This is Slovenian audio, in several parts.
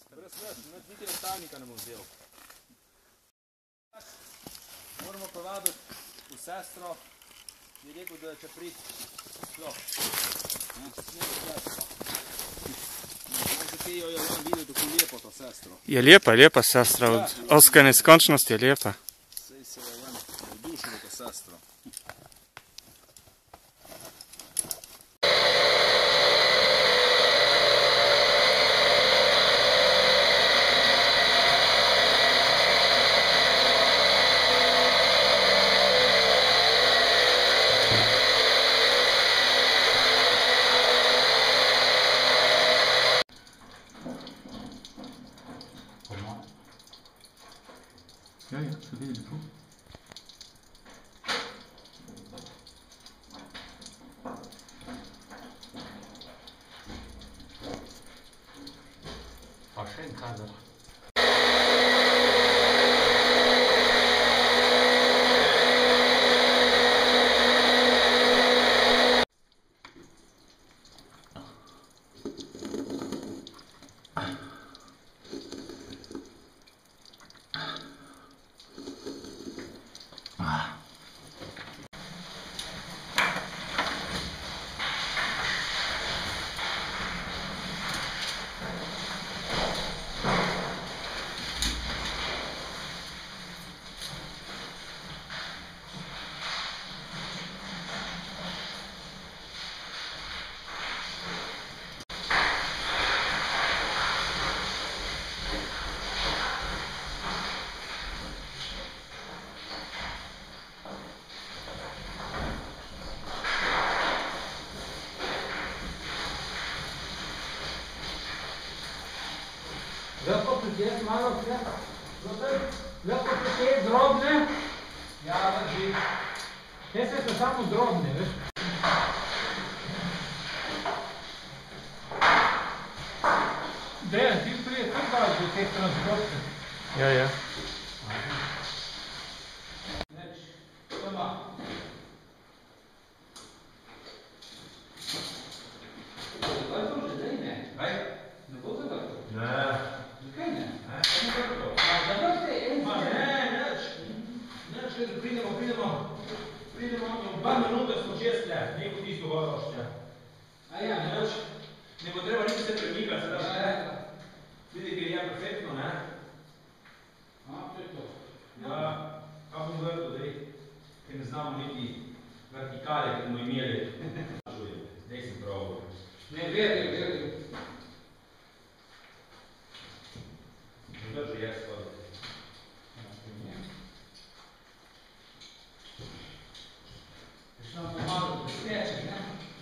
Brez nas, niti nastavnika ne bom vzel. Moramo povabiti v sestro, je rekel, da če prid šlo. Zakaj jo je vam videl tako lepo to sestro? Je lepa sestra, od oska neskončnosti je lepa. Sej se je vam navdušilo to sestro. Ja, se vidi lepo. Pa še en kadar. Lahko prijet malo hljeba. Lahko prijet drobne. Ja, drži. Te se so samo drobne, veš. Dejan, ti prijet tudi daš do teh transportov. Ja. Neč, sama. Kaj to že zdaj ne? Kaj? Ne bo zavrto? Ne. Zakaj ne? Zato ste en ma ne, neč, pridemo. V 2 minute smo čez tle, neko tisto gorošče. A ja, neč, ne bo treba niti se premikati, se daš ne? Vidi, ker je perfektno, ne? A, to je to. Ja, kaj bom vrto, daj, ker ne znamo niti vertikale, ki bomo imeli. Zdaj sem prav. Ne, verjel. Drži, jaz spada. Še nam pomalo pristečeš, ne?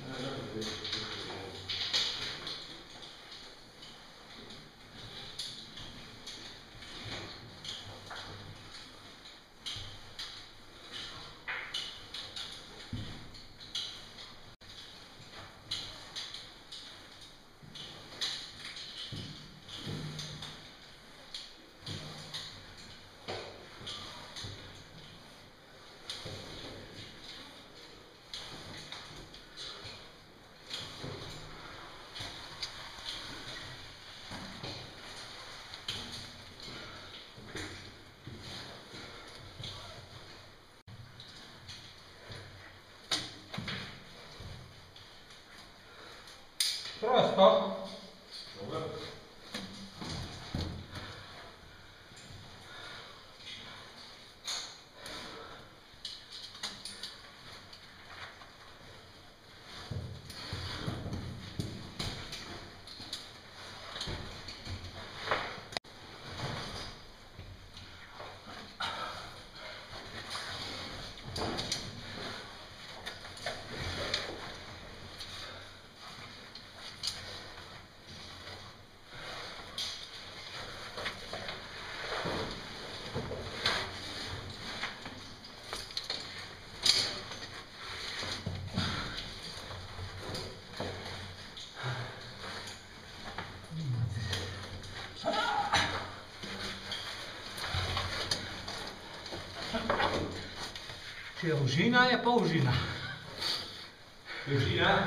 Prosto. Če je užina, je pa užina. Užina?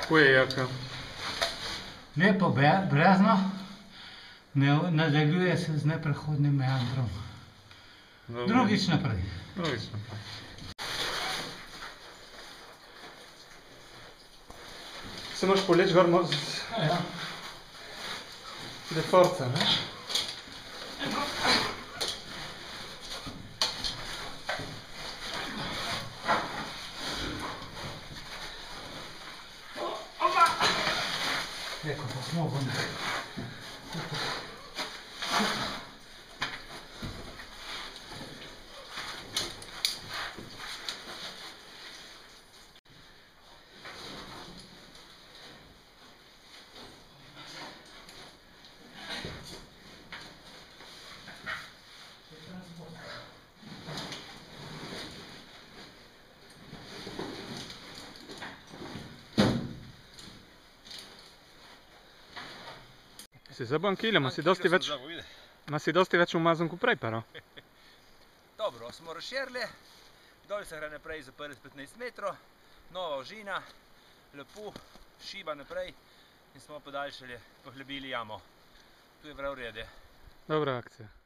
Kako je jaka? Lepo brezno, nadaljuje se z neprehodnim meandrom. Drugič naprej. Drugič naprej. Se moraš poleči gor Ja. de forca, ne? Ecco, possiamo con... Si za bankile, ma si dosti več umazan kot prej, pero. Dobro, smo razširili, dol se gre naprej za prvih 15 metrov, nova ožina, lepo, šiba naprej in smo podaljšali, pohlebili jamo. Tu je prav v redu. Dobra akcija.